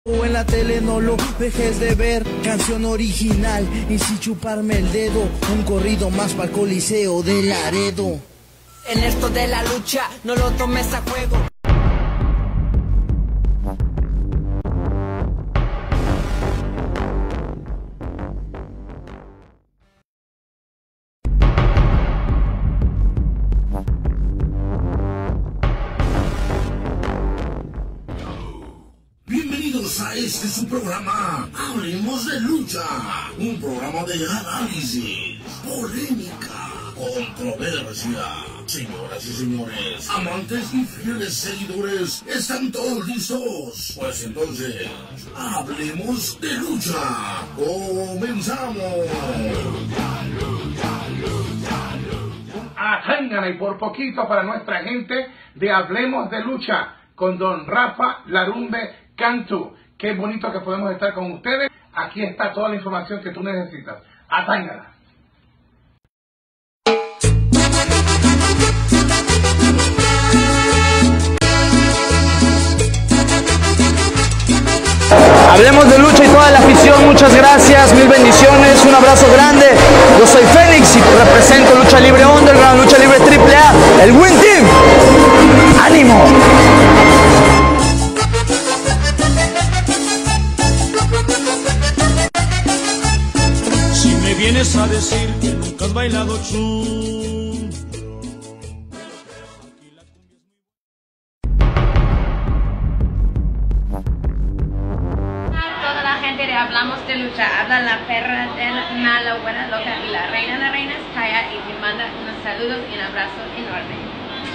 O en la tele no lo dejes de ver, canción original y sin chuparme el dedo, un corrido más para el Coliseo de Laredo. En esto de la lucha no lo tomes a juego. A este es su programa, Hablemos de Lucha, un programa de análisis, polémica, controversia. Señoras y señores, amantes y fieles seguidores, ¿están todos listos? Pues entonces, Hablemos de Lucha. ¡Comenzamos! Atángana y por poquito para nuestra gente de Hablemos de Lucha con don Rafa Larumbe Cantú. Qué bonito que podemos estar con ustedes. Aquí está toda la información que tú necesitas. Atángana. Hablemos de lucha y toda la afición, muchas gracias, mil bendiciones, un abrazo grande. Yo soy Fénix y represento Lucha Libre Underground, Lucha Libre AAA, el Win Team. ¡Ánimo! Si me vienes a decir que nunca has bailado chum. Hablamos de lucha, habla la perra de la mala, buena, loca y la reina de reinas, Taya, y te manda unos saludos y un abrazo enorme.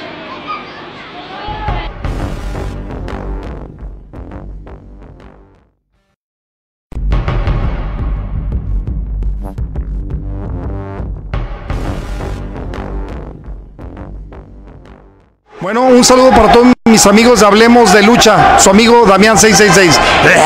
Bueno, un saludo para todos mis amigos de Hablemos de Lucha, su amigo Damián 666.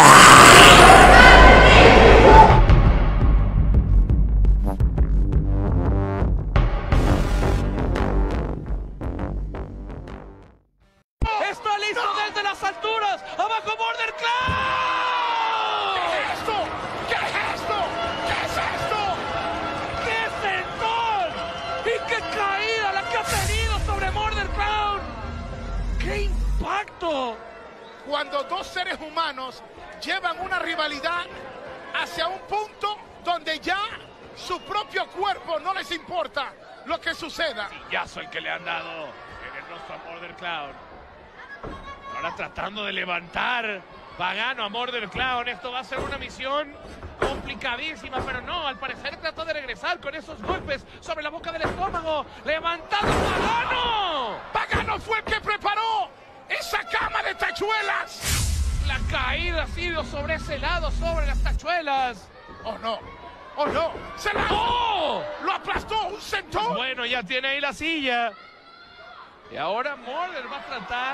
¡Está listo desde las alturas! ¡Abajo Border Clown! ¿Qué es esto? ¿Qué es esto? ¿Qué es esto? ¡Qué sentón! ¡Y qué caída la que ha tenido sobre Border Clown! ¡Qué impacto! Cuando dos seres humanos llevan una rivalidad hacia un punto donde ya su propio cuerpo no les importa lo que suceda. Sillazo el que le han dado en el rostro a Border Clown. Ahora tratando de levantar Pagano a Border Clown. Esto va a ser una misión complicadísima, pero no, al parecer trató de regresar con esos golpes sobre la boca del estómago. ¡Levantado Pagano! Pagano fue el que preparó esa cama de tachuelas. La caída ha sido sobre ese lado, sobre las tachuelas. ¡Oh no! ¡Oh no! ¡Se la... ¡Oh! ¡Lo aplastó! ¡Un sentón! Bueno, ya tiene ahí la silla. Y ahora Border va a tratar...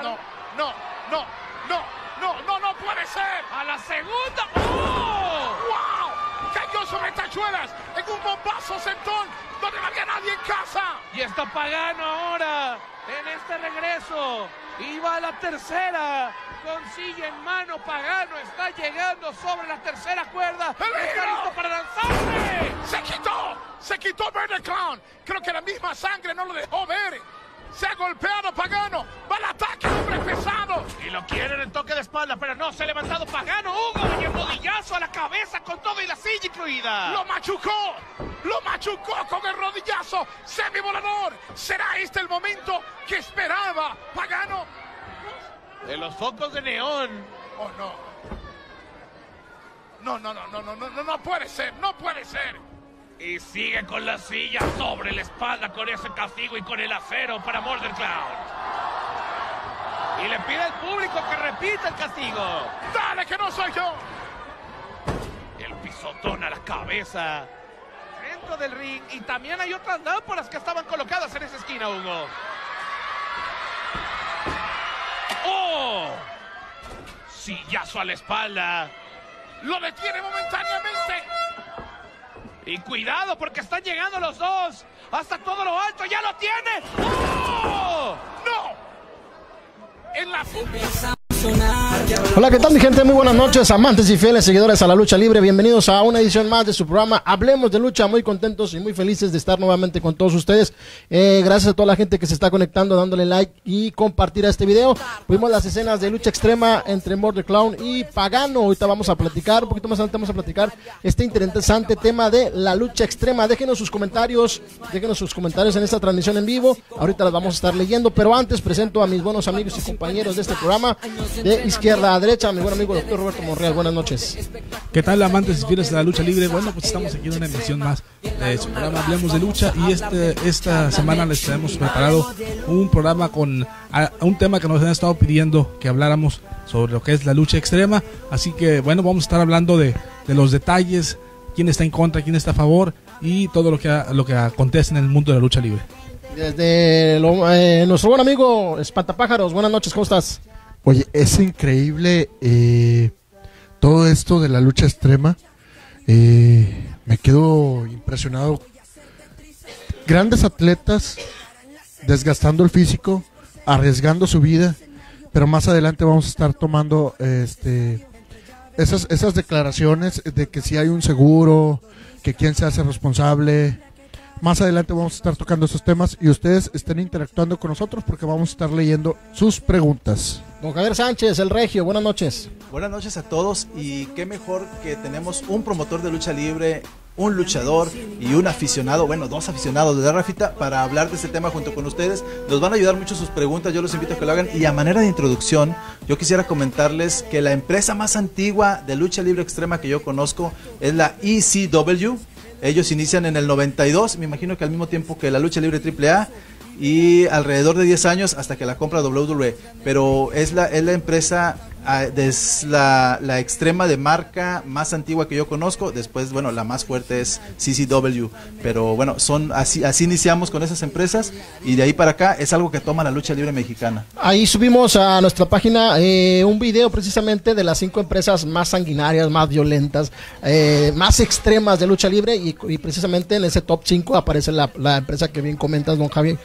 No puede ser. ¡A la segunda! ¡Oh! ¡Wow! Cayó sobre tachuelas en un bombazo sentón donde no había nadie en casa. Y está Pagano ahora en este regreso. Y va a la tercera. Con silla en mano, Pagano está llegando sobre la tercera cuerda. ¡Está listo para lanzarse! ¡Se quitó Border Clown! Creo que la misma sangre no lo dejó ver. Se ha golpeado Pagano. Va al ataque, hombre pesado. Y lo quieren en toque de espalda, pero no se ha levantado Pagano. Hugo, y el rodillazo a la cabeza con todo y la silla incluida. Lo machucó con el rodillazo semivolador. ¿Será este el momento que esperaba Pagano? De los focos de neón. Oh no. No puede ser, no puede ser. Y sigue con la silla sobre la espalda con ese castigo y con el acero para Border Clown. Y le pide al público que repita el castigo. ¡Dale, que no soy yo! El pisotón a la cabeza. Dentro del ring. Y también hay otras lámparas que estaban colocadas en esa esquina, Hugo. ¡Oh! Sillazo a la espalda. Lo detiene momentáneamente. Y cuidado porque están llegando los dos. Hasta todo lo alto. ¡Ya lo tiene! ¡Oh! ¡No! En la... Empieza a sonar Hola, ¿qué tal mi gente? Muy buenas noches, amantes y fieles seguidores a la lucha libre. Bienvenidos a una edición más de su programa Hablemos de Lucha. Muy contentos y muy felices de estar nuevamente con todos ustedes. Gracias a toda la gente que se está conectando, dándole like y compartir a este video. Vimos las escenas de lucha extrema entre Murder Clown y Pagano. Ahorita vamos a platicar, un poquito más adelante vamos a platicar este interesante tema de la lucha extrema. Déjenos sus comentarios en esta transmisión en vivo. Ahorita las vamos a estar leyendo, pero antes presento a mis buenos amigos y compañeros de este programa. De izquierda a derecha, mi buen amigo doctor Roberto Monreal. Buenas noches. ¿Qué tal, amantes y fieles de la lucha libre? Bueno, pues estamos aquí en una emisión más de su programa Hablemos de Lucha, y esta semana les hemos preparado un programa con un tema que nos han estado pidiendo que habláramos sobre lo que es la lucha extrema. Así que bueno, vamos a estar hablando de los detalles, quién está en contra, quién está a favor y todo lo que acontece en el mundo de la lucha libre. Desde nuestro buen amigo Espantapájaros, buenas noches, ¿cómo estás? Oye, es increíble todo esto de la lucha extrema. Me quedo impresionado. Grandes atletas desgastando el físico, arriesgando su vida, pero más adelante vamos a estar tomando esas declaraciones de que si hay un seguro, que quién se hace responsable. Más adelante vamos a estar tocando esos temas y ustedes estén interactuando con nosotros porque vamos a estar leyendo sus preguntas. Don Javier Sánchez, el Regio, buenas noches. Buenas noches a todos, y qué mejor que tenemos un promotor de lucha libre, un luchador y un aficionado, bueno, dos aficionados de Rafita, para hablar de este tema junto con ustedes. Nos van a ayudar mucho sus preguntas, yo los invito a que lo hagan. Y a manera de introducción, yo quisiera comentarles que la empresa más antigua de lucha libre extrema que yo conozco es la ECW. Ellos inician en el 92, me imagino que al mismo tiempo que la lucha libre AAA, y alrededor de 10 años hasta que la compra WWE. Pero es la empresa, es la extrema de marca más antigua que yo conozco. Después, bueno, la más fuerte es CCW. Pero bueno, así iniciamos con esas empresas, y de ahí para acá es algo que toma la lucha libre mexicana. Ahí subimos a nuestra página un video precisamente de las 5 empresas más sanguinarias, más violentas, más extremas de lucha libre, y precisamente en ese top 5 aparece la empresa que bien comentas, don Javier.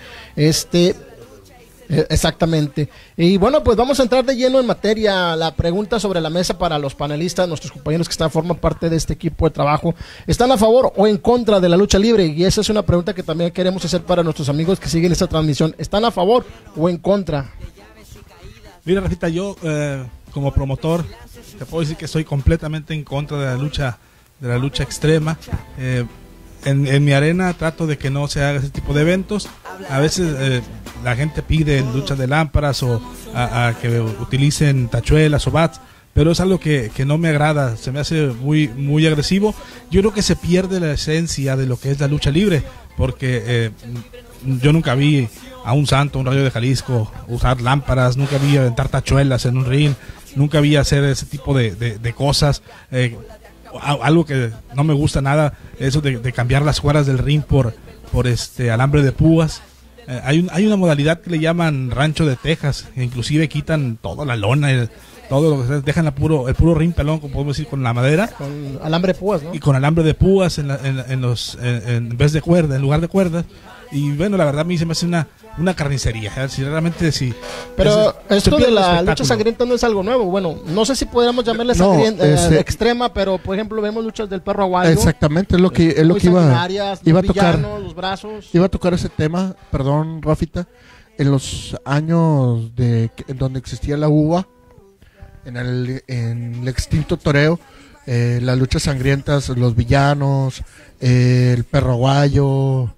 Exactamente. Y bueno, pues vamos a entrar de lleno en materia. La pregunta sobre la mesa para los panelistas, nuestros compañeros que forman parte de este equipo de trabajo: ¿están a favor o en contra de la lucha libre? Y esa es una pregunta que también queremos hacer para nuestros amigos que siguen esta transmisión. ¿Están a favor o en contra? Mira, Rafita, yo como promotor te puedo decir que estoy completamente en contra de la lucha extrema. En mi arena trato de que no se haga ese tipo de eventos. A veces la gente pide luchas de lámparas o a que utilicen tachuelas o bats, pero es algo que no me agrada, se me hace muy agresivo. Yo creo que se pierde la esencia de lo que es la lucha libre, porque yo nunca vi a un santo, un Rayo de Jalisco, usar lámparas, nunca vi aventar tachuelas en un ring, nunca vi hacer ese tipo de cosas. Algo que no me gusta nada, eso de cambiar las cuerdas del ring por alambre de púas. Hay una modalidad que le llaman rancho de Texas, que inclusive quitan toda la lona, todo lo que dejan el puro ring pelón, como podemos decir, con la madera, con alambre de púas, ¿no? Y con alambre de púas en vez de cuerda, en lugar de cuerdas. Y bueno, la verdad a mí se me hace una carnicería, si realmente sí. Pero esto de la lucha sangrienta no es algo nuevo. Bueno, no sé si podríamos llamarle extrema, pero por ejemplo vemos luchas del perro aguayo. Exactamente, es lo que iba a tocar. Los brazos. Iba a tocar ese tema, perdón, Rafita, en los años en donde existía la UVA, en el extinto toreo, las luchas sangrientas, los villanos, el perro aguayo,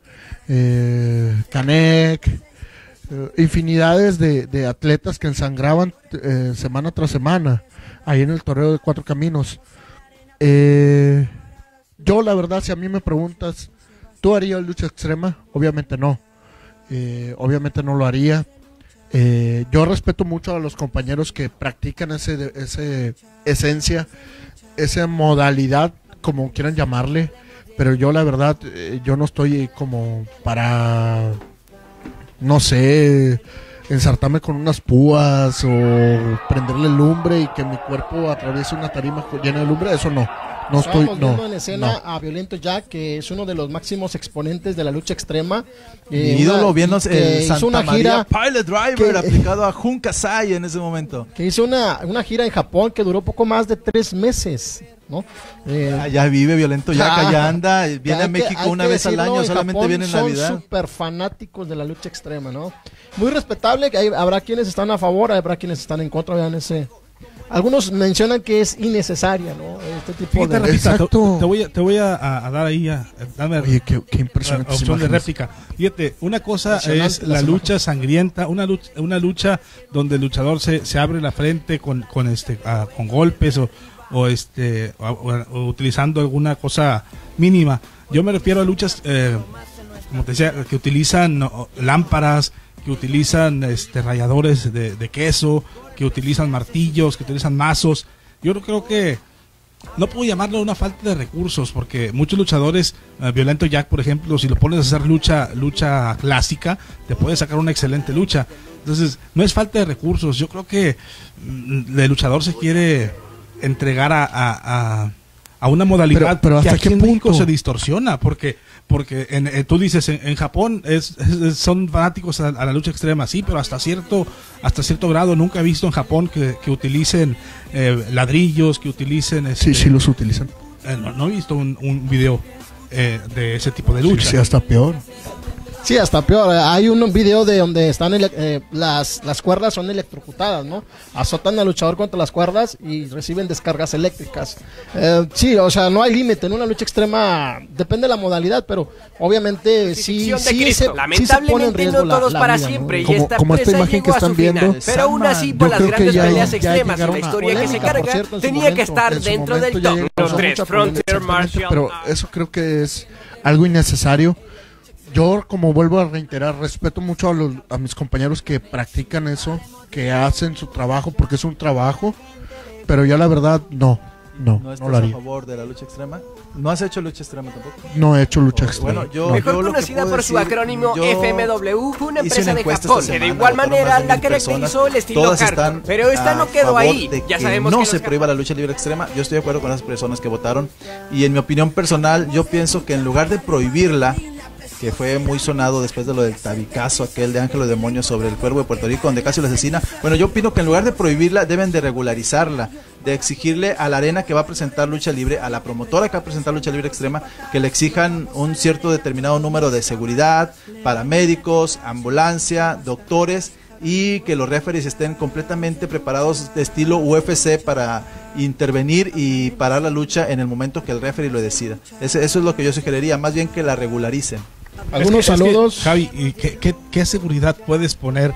Canek, infinidades de atletas que ensangraban semana tras semana ahí en el torneo de Cuatro Caminos. Yo la verdad, si a mí me preguntas, ¿tú harías lucha extrema? Obviamente no, obviamente no lo haría. Yo respeto mucho a los compañeros que practican ese esencia, esa modalidad, como quieran llamarle. Pero yo la verdad, yo no estoy como para, no sé, ensartarme con unas púas o prenderle lumbre y que mi cuerpo atraviese una tarima llena de lumbre. Eso no, No estoy, Estábamos viendo no, en escena no. a Violento Jack, que es uno de los máximos exponentes de la lucha extrema. Mi ídolo, viendo que el hizo Santa una María gira Pilot Driver aplicado a Jun Kasai en ese momento. que hizo una gira en Japón que duró poco más de 3 meses, ¿no? Allá vive Violento Jack, allá anda, viene hay a México hay una vez al decirlo, año, en solamente Japón viene en Navidad. Son súper fanáticos de la lucha extrema, ¿no? Muy respetable, que habrá quienes están a favor, habrá quienes están en contra, vean ese. Algunos mencionan que es innecesaria, ¿no? Este tipo Fíjate, de... Rafita, Exacto. te voy a dar ahí, dame Oye, qué impresionantes opción de imágenes. réplica. Fíjate, una cosa Impresionante es la las lucha imágenes. sangrienta, una lucha donde el luchador se abre la frente con golpes o utilizando alguna cosa mínima. Yo me refiero a luchas, como te decía, que utilizan lámparas, que utilizan ralladores de queso, que utilizan martillos, que utilizan mazos. Yo creo que no puedo llamarlo una falta de recursos, porque muchos luchadores, Violento Jack por ejemplo, si lo pones a hacer lucha clásica, te puede sacar una excelente lucha. Entonces, no es falta de recursos. Yo creo que el luchador se quiere entregar a una modalidad Pero ¿hasta que aquí qué en México punto? se distorsiona, porque tú dices en Japón son fanáticos a la lucha extrema, sí, pero hasta cierto grado. Nunca he visto en Japón que utilicen ladrillos, que utilicen Sí, los utilizan. no he visto un video de ese tipo de lucha. Sí, hasta peor. Sí, hasta peor. Hay un video de donde están las cuerdas son electrocutadas, ¿no? Azotan al luchador contra las cuerdas y reciben descargas eléctricas. Sí, o sea, no hay límite. En una lucha extrema depende de la modalidad, pero obviamente sí se pone en riesgo no todos la para vida, siempre, ¿no? y esta como esta empresa imagen que llegó a su están viendo, final. Pero aún así, yo por las creo que grandes ya peleas ya extremas y la llegaron a- historia que se polémica, por carga, cierto, en su tenía que momento. estar En su dentro momento del ya top. llegaron a Los tres, mucha Frontier, polémica, Marshall. pero eso creo que es algo innecesario. Yo, como vuelvo a reiterar, respeto mucho a mis compañeros que practican eso, que hacen su trabajo, porque es un trabajo, pero yo la verdad no ¿No lo estás a haría. favor de la lucha extrema? ¿No has hecho lucha extrema tampoco? No he hecho lucha extrema. Bueno, yo, no. Mejor yo lo que conocida puedo por su decir, acrónimo yo FMW, fue una hice empresa una de encuesta Japón esta que de semana, igual votaron manera más de la 1000 caracterizó personas. el estilo Todas hardcore. están Pero esta a no quedó favor ahí. de Ya que sabemos no que se los prohíba la lucha libre extrema. Yo estoy de acuerdo con las personas que votaron. Y en mi opinión personal, yo pienso que en lugar de prohibirla, que fue muy sonado después de lo del tabicazo aquel de Ángelo Demonio sobre el Cuervo de Puerto Rico, donde casi lo asesina. Bueno, yo opino que en lugar de prohibirla, deben de regularizarla, de exigirle a la arena que va a presentar lucha libre, a la promotora que va a presentar lucha libre extrema, que le exijan un cierto determinado número de seguridad, paramédicos, ambulancia, doctores, y que los referees estén completamente preparados de estilo UFC para intervenir y parar la lucha en el momento que el referee lo decida. Eso es lo que yo sugeriría, más bien que la regularicen. Algunos saludos. Javi, ¿y qué seguridad puedes poner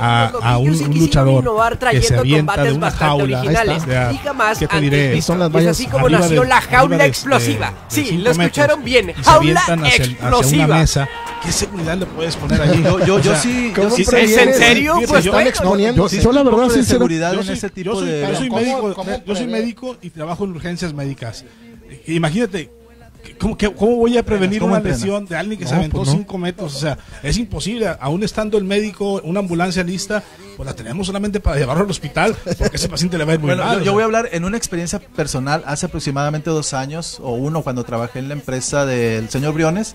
a un Quisieron luchador innovar que trayendo se avienta combates de una bastante jaula? originales O sea, y jamás ¿qué te antes diré? vistos. Son las Es vallas así como arriba nació de- la jaula arriba de explosiva. de Sí, 5 lo escucharon metros, bien. y se Jaula avientan hacia explosiva. una mesa. ¿Qué seguridad le puedes poner ahí? Yo sí, ¿cómo sí, previenes? ¿Es en serio? Fíjate, Pues yo- están bueno. exponiendo. Yo la verdad, de sincero, seguridad Yo en soy- ese tipo yo soy- de... yo soy ¿Cómo- médico, cómo yo soy prevé? médico y trabajo en urgencias médicas. Imagínate, ¿cómo voy a prevenir ¿Cómo una entrenas? lesión de alguien que se No, aventó pues no. 5 metros? O sea, es imposible. Aún estando el médico, una ambulancia lista, pues la tenemos solamente para llevarlo al hospital, porque ese paciente le va a ir muy Bueno, mal. yo voy a hablar en una experiencia personal. Hace aproximadamente 2 años o uno, cuando trabajé en la empresa del señor Briones,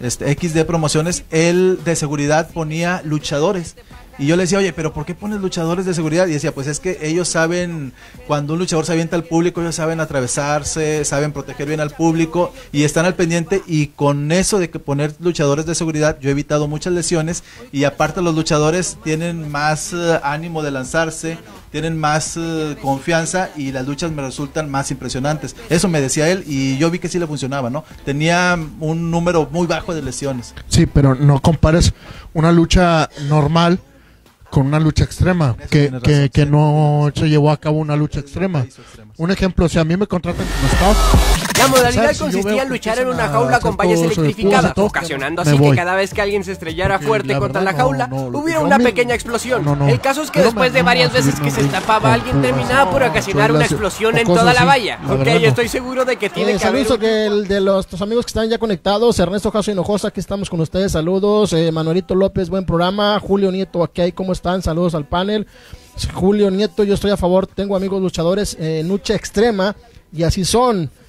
XD Promociones, él de seguridad ponía luchadores. Y yo le decía, oye, pero ¿por qué pones luchadores de seguridad? Y decía, pues es que ellos saben, cuando un luchador se avienta al público, ellos saben atravesarse, saben proteger bien al público y están al pendiente. Y con eso de que poner luchadores de seguridad, yo he evitado muchas lesiones. Y aparte los luchadores tienen más ánimo de lanzarse, tienen más confianza y las luchas me resultan más impresionantes. Eso me decía él y yo vi que sí le funcionaba, ¿no? Tenía un número muy bajo de lesiones. Sí, pero no compares una lucha normal con una lucha extrema, que no se llevó a cabo una lucha extrema. Un ejemplo, si a mí me contratan como staff, La modalidad ¿sabes? Si yo consistía veo en que luchar en empiezan una a jaula hacer con vallas todo eso de electrificadas, púas y todo, ocasionando me así que voy. cada vez que alguien se estrellara Porque fuerte la contra verdad la jaula, no, hubiera yo una me- pequeña explosión. no, no. El caso es que Yo no después me- de varias no me veces que se subirme destapaba, alguien terminaba por ocasionar una explosión en toda la valla. La Ok, verdad no. estoy seguro de que tiene que haber... Saludos que el de los amigos que están ya conectados. Ernesto Jasso Hinojosa, aquí estamos con ustedes. Saludos. Manuelito López, buen programa. Julio Nieto, aquí, ¿cómo están? Saludos al panel. Julio Nieto, yo estoy a favor. Tengo amigos luchadores en lucha extrema y así son.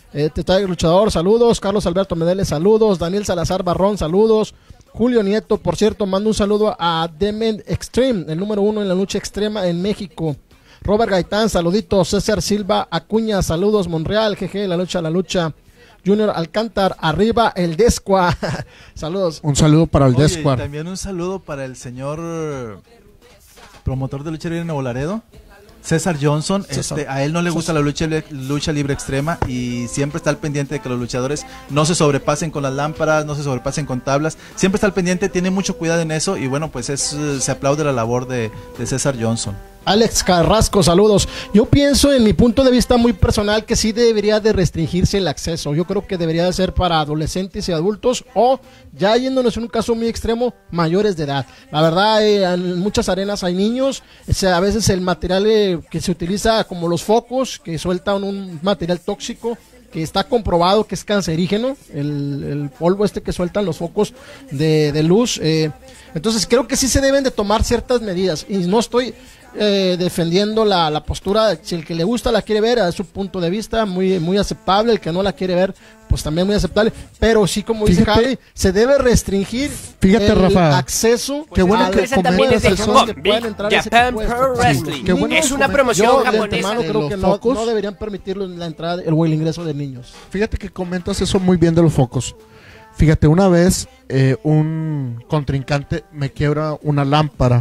Tiger Luchador, saludos. Carlos Alberto Medeles, saludos. Daniel Salazar Barrón, saludos. Julio Nieto, por cierto, mando un saludo a Dement Extreme, el número 1 en la lucha extrema en México. Robert Gaitán, saluditos. César Silva Acuña, saludos. Monreal, GG, la lucha. Junior Alcántar, arriba el Descua. Saludos. Un saludo para el Descua. También un saludo para el señor promotor de lucha libre en Nuevo Laredo, César Johnson. A él no le gusta la lucha libre extrema y siempre está al pendiente de que los luchadores no se sobrepasen con las lámparas, no se sobrepasen con tablas. Siempre está al pendiente, tiene mucho cuidado en eso y bueno, pues se aplaude la labor de César Johnson. Alex Carrasco, saludos. Yo pienso, en mi punto de vista muy personal, que sí debería de restringirse el acceso. Yo creo que debería de ser para adolescentes y adultos, o ya yéndonos en un caso muy extremo, mayores de edad. La verdad, en muchas arenas hay niños. A veces el material que se utiliza, como los focos, que sueltan un material tóxico, que está comprobado que es cancerígeno, el polvo que sueltan los focos de luz. Entonces creo que sí se deben de tomar ciertas medidas, y no estoy defendiendo la postura. Si el que le gusta la quiere ver, es su punto de vista muy aceptable. El que no la quiere ver, pues también muy aceptable. Pero sí, como dice Javi, se debe restringir el Rafa, acceso. Qué bueno que también comentas que Japan Pro Wrestling. Es una promoción japonesa. Creo que no deberían permitirlo en la entrada, el ingreso de niños. Fíjate que comentas eso muy bien de los focos. Fíjate, una vez un contrincante me quiebra una lámpara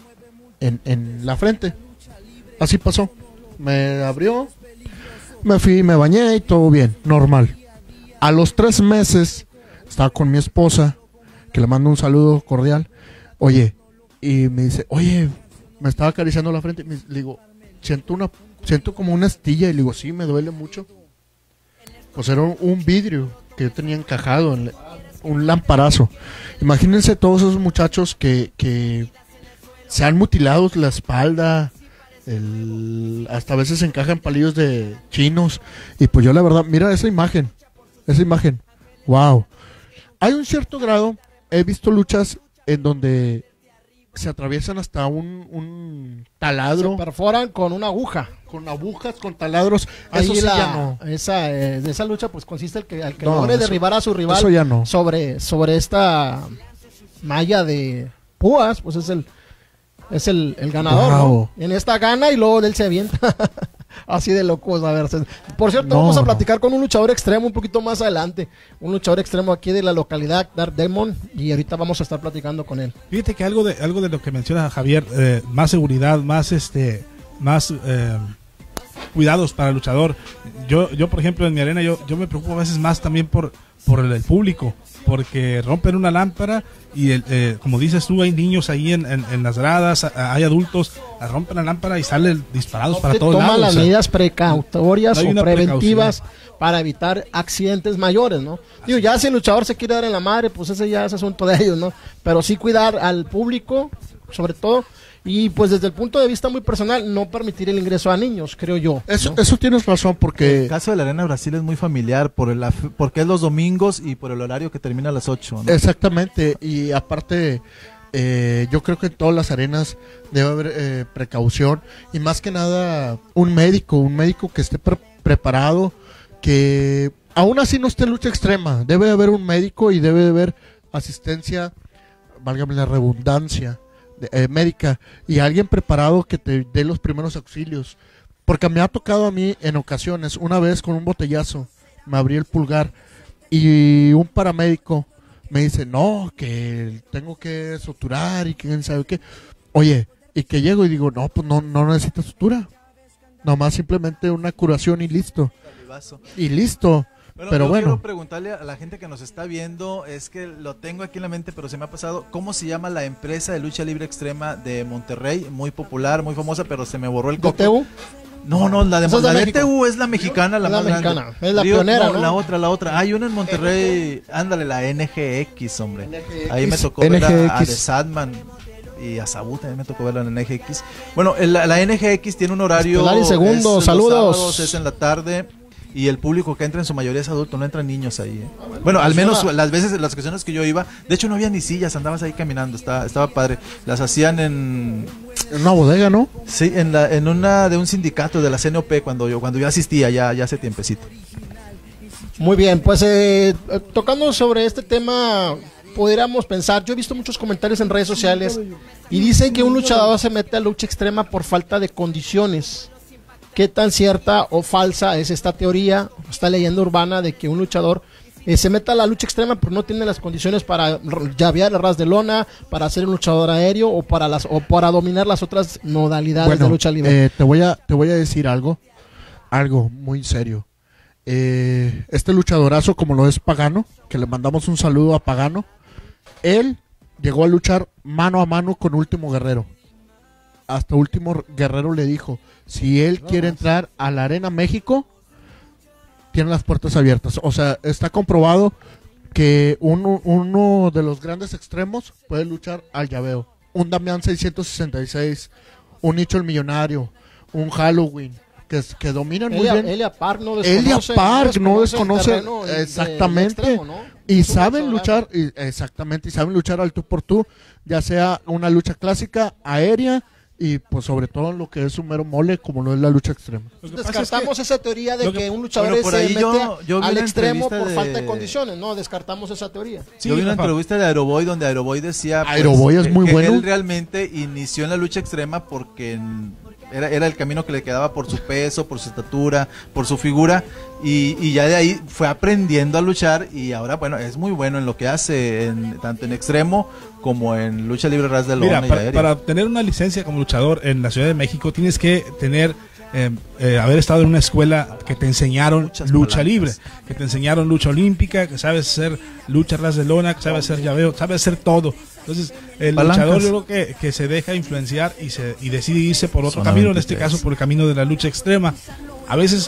en la frente. Así pasó. Me abrió, me fui, me bañé y todo bien, normal. A los 3 meses estaba con mi esposa, que le mando un saludo cordial. Oye, y me dice, oye, me estaba acariciando la frente. Le digo, siento como una astilla. Y le digo, sí, me duele mucho. Pues era un vidrio que yo tenía encajado, un lamparazo. Imagínense todos esos muchachos que se han mutilado la espalda, hasta a veces se encajan palillos de chinos. Y pues yo la verdad, mira esa imagen, wow. Hay un cierto grado, he visto luchas en donde se atraviesan hasta un taladro. Se perforan con una aguja. Con agujas, con taladros. Ahí eso sí ya no. Esa lucha pues consiste al que No, logre eso- derribar a su rival eso ya no. sobre esta malla de púas, pues es el ganador, Wow. ¿no? En esta gana y luego él se avienta. Así de locos, a ver. Por cierto, vamos a platicar con un luchador extremo un poquito más adelante. Un luchador extremo aquí de la localidad, Dark Demon, y ahorita vamos a estar platicando con él. Fíjate que algo de lo que menciona Javier, más seguridad, más cuidados para el luchador. Yo por ejemplo, en mi arena, yo me preocupo a veces más también por el público, porque rompen una lámpara y como dices tú, hay niños ahí en las gradas, hay adultos, rompen la lámpara y salen disparados para todos lados. Toma las medidas precautorias no hay o una preventivas para evitar accidentes mayores, ¿no? Digo, ya si el luchador se quiere dar en la madre, pues ese ya es asunto de ellos, ¿no? Pero sí cuidar al público, sobre todo, y pues desde el punto de vista muy personal, no permitir el ingreso a niños, creo yo. Eso tienes razón, porque el caso de la Arena Brasil es muy familiar porque es los domingos y por el horario que termina a las 8, ¿no? Exactamente, y aparte yo creo que en todas las arenas debe haber precaución, y más que nada un médico que esté preparado, que aún así no esté en lucha extrema. Debe haber un médico y debe haber asistencia, válgame la redundancia, médica, y alguien preparado que te dé los primeros auxilios, porque me ha tocado a mí en ocasiones, una vez con un botellazo me abrí el pulgar y un paramédico me dice, no, que tengo que suturar y que quién sabe qué. Oye, y que llego y digo, no, pues no necesita sutura, nomás simplemente una curación y listo. Y listo. Pero bueno, quiero preguntarle a la gente que nos está viendo, es que lo tengo aquí en la mente, pero se me ha pasado, ¿cómo se llama la empresa de lucha libre extrema de Monterrey? Muy popular, muy famosa, pero se me borró el coco. ¿DTU? No, la de Esa es de México. DTU es la mexicana, la Es la más grande. mexicana, es la pionera, ¿no? La otra. Hay una en Monterrey, ándale, la NGX, hombre. Ahí me tocó NGX. ver a The Sadman y a Sabu, también me tocó verla en NGX. Bueno, la NGX tiene un horario. Estelar y Segundo, es saludos. los sábados, es en la tarde. Y el público que entra en su mayoría es adulto, no entran niños ahí. Bueno, al menos las ocasiones que yo iba, de hecho no había ni sillas, andabas ahí caminando, estaba padre. Las hacían en una bodega, ¿no? Sí, en una de un sindicato de la CNOP cuando yo asistía ya hace tiempecito. Muy bien, pues tocando sobre este tema, podríamos pensar, yo he visto muchos comentarios en redes sociales y dicen que un luchador se mete a lucha extrema por falta de condiciones. ¿Qué tan cierta o falsa es esta teoría, esta leyenda urbana de que un luchador se meta a la lucha extrema pero no tiene las condiciones para llavear el ras de lona, para ser un luchador aéreo o para dominar las otras modalidades de lucha libre? Te voy a decir algo muy serio. Este luchadorazo, como lo es Pagano, que le mandamos un saludo a Pagano, él llegó a luchar mano a mano con Último Guerrero. Hasta Último Guerrero le dijo, si él quiere entrar a la Arena México, tiene las puertas abiertas. O sea, está comprobado que uno de los grandes extremos puede luchar al llaveo. Un Damián 666, un Nicho el Millonario, un Halloween, que dominan muy bien. Elia Park no desconoce exactamente extremo, ¿no? Y saben luchar exactamente, y saben luchar al tú por tú, ya sea una lucha clásica, aérea, y pues sobre todo en lo que es un mero mole como lo es la lucha extrema. Descartamos esa teoría de que un luchador se mete al extremo por falta de condiciones, no, descartamos esa teoría. Sí, yo vi una entrevista de Aeroboy donde Aeroboy decía Aeroboy es muy bueno. Él realmente inició en la lucha extrema porque era el camino que le quedaba por su peso, por su estatura, por su figura, y ya de ahí fue aprendiendo a luchar y ahora, bueno, es muy bueno en lo que hace, tanto en extremo como en lucha libre ras de lona. Mira, para obtener una licencia como luchador en la Ciudad de México tienes que tener haber estado en una escuela que te enseñaron lucha libre, que te enseñaron lucha olímpica, que sabes hacer lucha ras de lona, que sabes hacer llaveo, sabes hacer todo. Entonces el luchador yo creo que se deja influenciar y decide irse por otro camino, en este caso por el camino de la lucha extrema. A veces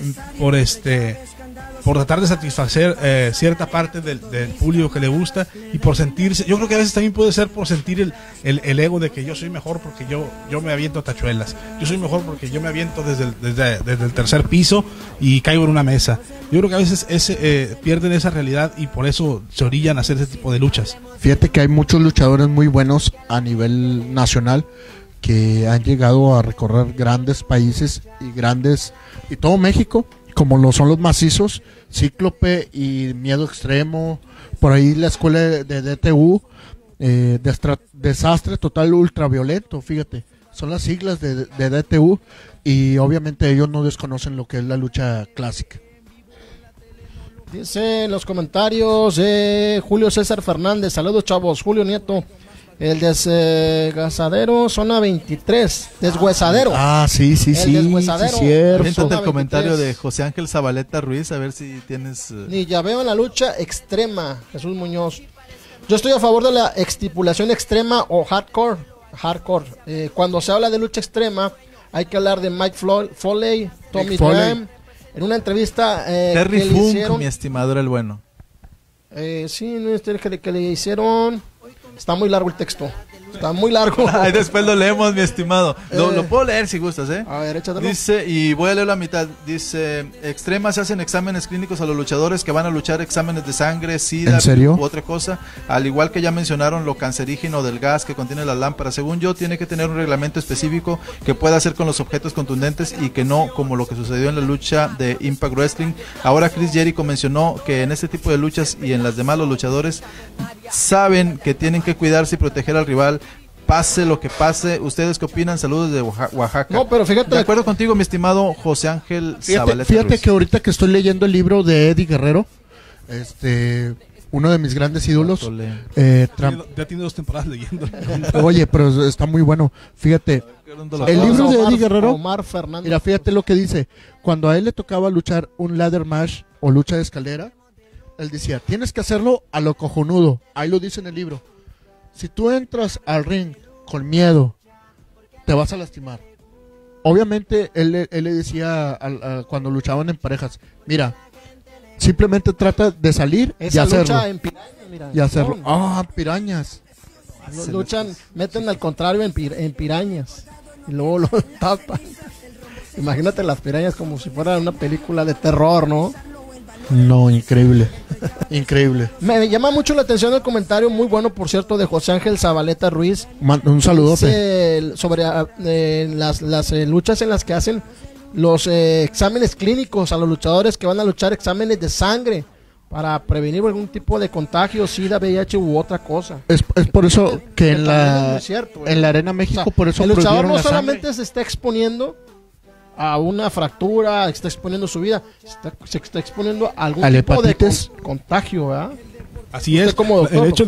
por tratar de satisfacer cierta parte del público que le gusta y por sentirse, yo creo que a veces también puede ser por sentir el ego de que yo soy mejor porque yo me aviento tachuelas, yo soy mejor porque yo me aviento desde el tercer piso y caigo en una mesa. Yo creo que a veces pierden esa realidad y por eso se orillan a hacer ese tipo de luchas. Fíjate que hay muchos luchadores muy buenos a nivel nacional que han llegado a recorrer grandes países y todo México, como lo son los macizos, Cíclope y Miedo Extremo, por ahí la escuela de DTU, Desastre Total Ultraviolento, fíjate, son las siglas de DTU y obviamente ellos no desconocen lo que es la lucha clásica. Dice en los comentarios Julio César Fernández, saludos chavos, Julio Nieto. El deshuesadero, zona 23. Deshuesadero. Sí. Deshuesadero. Sí, cierto. Siéntate el comentario de José Ángel Zabaleta Ruiz, a ver si tienes. Ni ya veo en la lucha extrema, Jesús Muñoz. Yo estoy a favor de la estipulación extrema o hardcore. Cuando se habla de lucha extrema, hay que hablar de Mike Foley, Tommy Graham. En una entrevista Terry Funk, mi estimado, era el bueno. Que le hicieron. Está muy largo el texto. Está muy largo. Ay, después lo leemos, mi estimado. Lo puedo leer si gustas, ¿eh? A ver, échatelo. Dice, y voy a leer la mitad. Dice, extremas se hacen exámenes clínicos a los luchadores que van a luchar exámenes de sangre, sida, ¿en serio? U otra cosa. Al igual que ya mencionaron lo cancerígeno del gas que contiene las lámparas. Según yo, tiene que tener un reglamento específico que pueda hacer con los objetos contundentes y que no como lo que sucedió en la lucha de Impact Wrestling. Ahora Chris Jericho mencionó que en este tipo de luchas y en las demás los luchadores saben que tienen que cuidarse y proteger al rival, pase lo que pase. ¿Ustedes qué opinan? Saludos de Oaxaca. No, pero fíjate. De acuerdo contigo, mi estimado José Ángel Zabaleta Fíjate Ruiz. que ahorita que estoy leyendo el libro de Eddie Guerrero, uno de mis grandes ídolos. Ya tiene 2 temporadas leyendo. Oye, pero está muy bueno. Fíjate, el libro de Eddie Guerrero, Omar Fernández. mira, fíjate lo que dice. Cuando a él le tocaba luchar un ladder match o lucha de escalera, él decía, tienes que hacerlo a lo cojonudo. Ahí lo dice en el libro. Si tú entras al ring con miedo, te vas a lastimar. Obviamente, él le decía cuando luchaban en parejas, mira, simplemente trata de salir y hacerlo. Lucha en pirañas, mira. Y hacerlo. Pirañas. Luchan, meten al contrario en pirañas. Y luego lo tapan. Imagínate las pirañas como si fuera una película de terror, ¿no? No, increíble. Increíble. Me llama mucho la atención el comentario, muy bueno por cierto, de José Ángel Zabaleta Ruiz. Un saludote. Sobre las luchas en las que hacen los exámenes clínicos a los luchadores que van a luchar, exámenes de sangre para prevenir algún tipo de contagio, SIDA, VIH u otra cosa. Es por eso que en la, cierto, en la Arena México, o sea, por eso el luchador no la solamente sangre. se está exponiendo a una fractura, está exponiendo su vida, se está exponiendo a algún tipo de contagio, ¿verdad? Así es, el hecho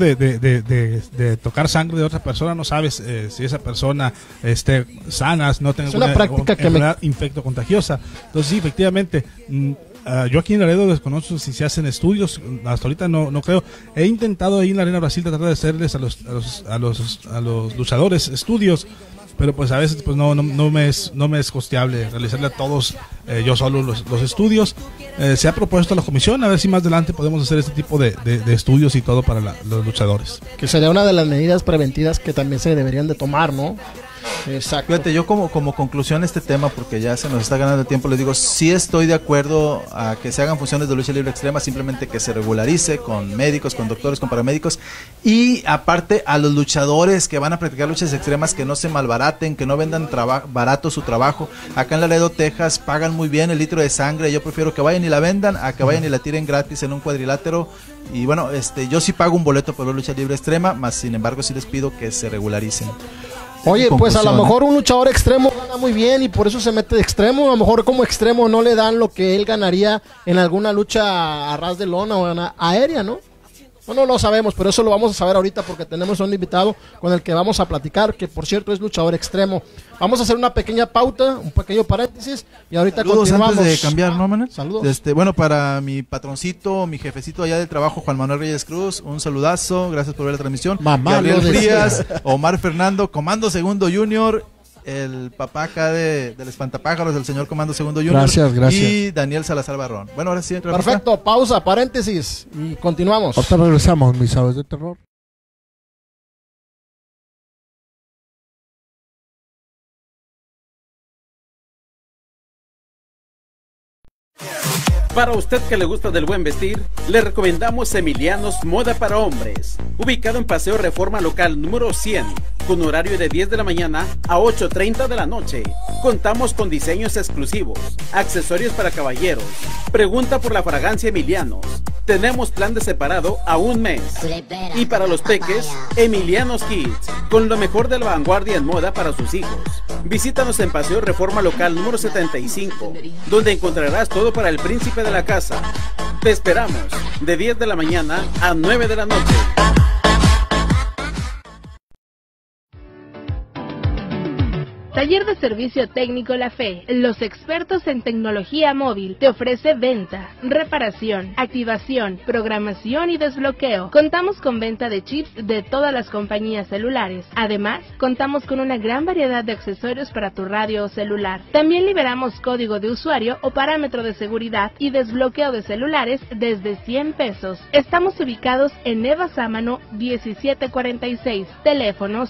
de tocar sangre de otra persona, no sabes si esa persona esté sana, no tenga una práctica enfermedad infecto-contagiosa. Entonces sí, efectivamente, yo aquí en Laredo desconozco si se hacen estudios, hasta ahorita no creo. He intentado ahí en la Arena Brasil tratar de hacerles a los luchadores estudios, pero pues a veces pues no me es costeable realizarle a todos yo solo los estudios. Se ha propuesto a la comisión a ver si más adelante podemos hacer este tipo de estudios y todo para los luchadores. Que sería una de las medidas preventivas que también se deberían de tomar, ¿no? Exacto. Fíjate, yo como conclusión a este tema, porque ya se nos está ganando el tiempo, les digo, sí estoy de acuerdo a que se hagan funciones de lucha libre extrema, simplemente que se regularice con médicos, con doctores, con paramédicos, y aparte a los luchadores que van a practicar luchas extremas, que no se malbaraten, que no vendan barato su trabajo. Acá en Laredo, Texas, pagan muy bien el litro de sangre. Yo prefiero que vayan y la vendan a que vayan y la tiren gratis en un cuadrilátero. Y bueno, yo sí pago un boleto por la lucha libre extrema, más sin embargo sí les pido que se regularicen. Oye, pues a lo mejor un luchador extremo gana muy bien y por eso se mete de extremo. A lo mejor como extremo no le dan lo que él ganaría en alguna lucha a ras de lona o aérea, ¿no? No lo sabemos, pero eso lo vamos a saber ahorita porque tenemos a un invitado con el que vamos a platicar, que por cierto es luchador extremo. Vamos a hacer una pequeña pauta, un pequeño paréntesis y ahorita continuamos. Antes de cambiar, ¿no, Manuel? Saludos. Bueno, para mi patroncito, mi jefecito allá del trabajo, Juan Manuel Reyes Cruz, un saludazo, gracias por ver la transmisión. Gabriel Frías, Omar Fernando, Comando Segundo Junior, el papá acá del Espantapájaros, del señor Comando Segundo Junior. Gracias. Y Daniel Salazar Barrón. Bueno, ahora sí. Perfecto, pausa, paréntesis y continuamos. Ahorita regresamos, mis aves de terror. Para usted que le gusta del buen vestir, le recomendamos Emilianos Moda para Hombres, ubicado en Paseo Reforma Local número 100, con horario de 10 de la mañana a 8:30 de la noche. Contamos con diseños exclusivos, accesorios para caballeros. Pregunta por la fragancia Emilianos. Tenemos plan de separado a un mes. Y para los peques, Emilianos Kids, con lo mejor de la vanguardia en moda para sus hijos. Visítanos en Paseo Reforma Local número 75, donde encontrarás todo para el príncipe de la casa. Te esperamos de 10 de la mañana a 9 de la noche. Taller de Servicio Técnico La Fe, los expertos en tecnología móvil, te ofrece venta, reparación, activación, programación y desbloqueo. Contamos con venta de chips de todas las compañías celulares. Además, contamos con una gran variedad de accesorios para tu radio o celular. También liberamos código de usuario o parámetro de seguridad y desbloqueo de celulares desde 100 pesos. Estamos ubicados en Eva Sámano 1746, teléfono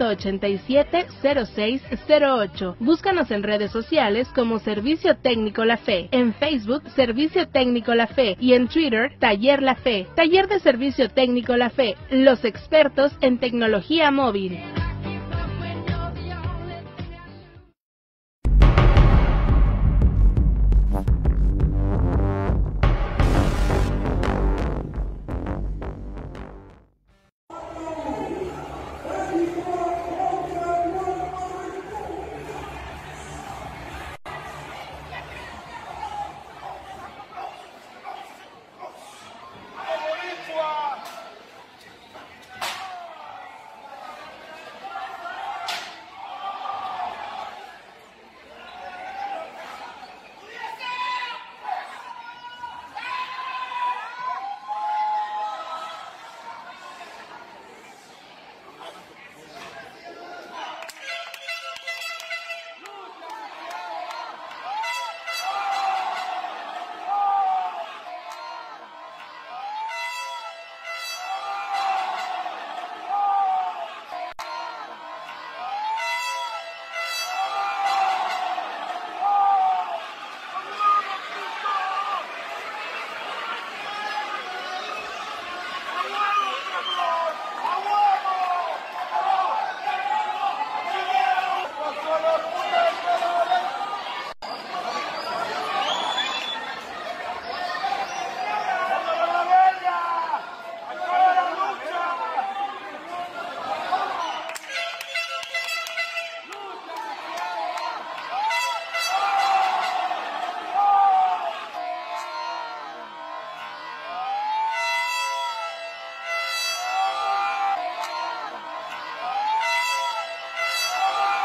187-0608. Búscanos en redes sociales como Servicio Técnico La Fe, en Facebook Servicio Técnico La Fe y en Twitter Taller La Fe. Taller de Servicio Técnico La Fe, los expertos en tecnología móvil.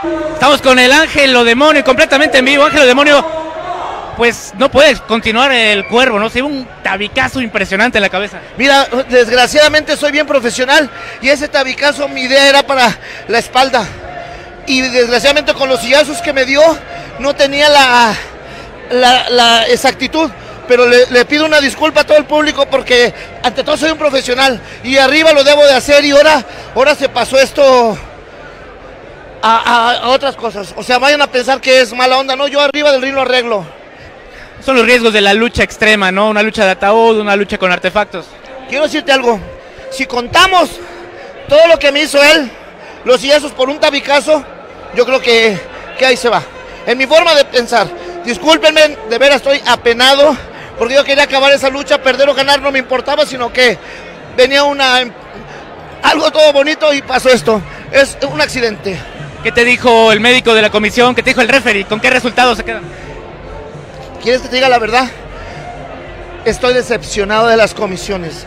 Estamos con el Ángelo Demonio, completamente en vivo. Ángelo Demonio, pues no puede continuar el Cuervo, ¿no? Se ve un tabicazo impresionante en la cabeza. Mira, desgraciadamente soy bien profesional y ese tabicazo mi idea era para la espalda. Y desgraciadamente con los sillazos que me dio no tenía la exactitud. Pero le pido una disculpa a todo el público porque ante todo soy un profesional y arriba lo debo de hacer y ahora se pasó esto a otras cosas. O sea, vayan a pensar que es mala onda, no, yo arriba del ring lo arreglo. Son los riesgos de la lucha extrema, ¿no? Una lucha de ataúd, una lucha con artefactos. Quiero decirte algo, si contamos todo lo que me hizo él, los sillazos por un tabicazo, yo creo que ahí se va. En mi forma de pensar, discúlpenme, de veras estoy apenado, porque yo quería acabar esa lucha, perder o ganar no me importaba, sino que venía algo todo bonito y pasó esto. Es un accidente. ¿Qué te dijo el médico de la comisión? ¿Qué te dijo el referee? ¿Con qué resultados se quedan? ¿Quieres que te diga la verdad? Estoy decepcionado de las comisiones.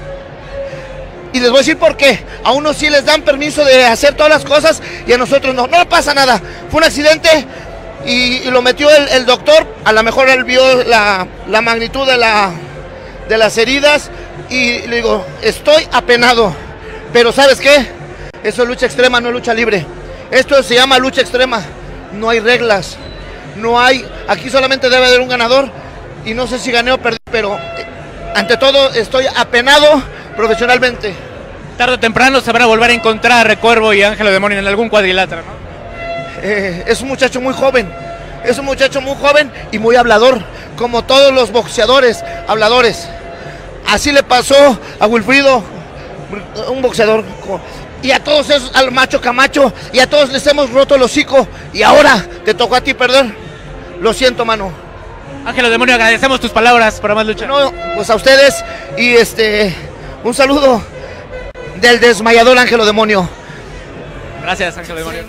Y les voy a decir por qué. A unos sí les dan permiso de hacer todas las cosas y a nosotros no. No pasa nada. Fue un accidente y lo metió el doctor. A lo mejor él vio la magnitud de las heridas y le digo, estoy apenado. Pero ¿sabes qué? Eso es lucha extrema, no es lucha libre. Esto se llama lucha extrema. No hay reglas. No hay. Aquí solamente debe haber un ganador. Y no sé si gané o perdí, pero ante todo estoy apenado profesionalmente. Tarde o temprano se van a volver a encontrar Cuervo y Ángelo Demonio en algún cuadrilátero, ¿no? Es un muchacho muy joven. Es un muchacho muy joven y muy hablador. Como todos los boxeadores, habladores. Así le pasó a Wilfrido, un boxeador. Y a todos esos, al Macho Camacho, y a todos les hemos roto el hocico. Y ahora te tocó a ti perder. Lo siento, mano. Ángelo Demonio, agradecemos tus palabras para más lucha. No, pues a ustedes y un saludo del desmayador Ángelo Demonio. Gracias, Ángelo Demonio.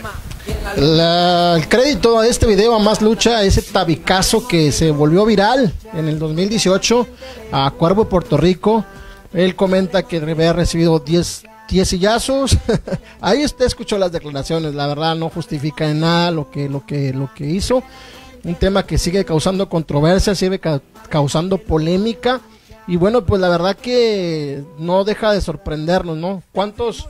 El crédito a este video a Más Lucha, ese tabicazo que se volvió viral en el 2018 a Cuervo de Puerto Rico. Él comenta que había recibido 10 sillazos. Ahí usted escuchó las declaraciones, la verdad no justifica en nada lo que hizo. Un tema que sigue causando controversia, sigue causando polémica. Y bueno, pues la verdad que no deja de sorprendernos, ¿no? ¿Cuántos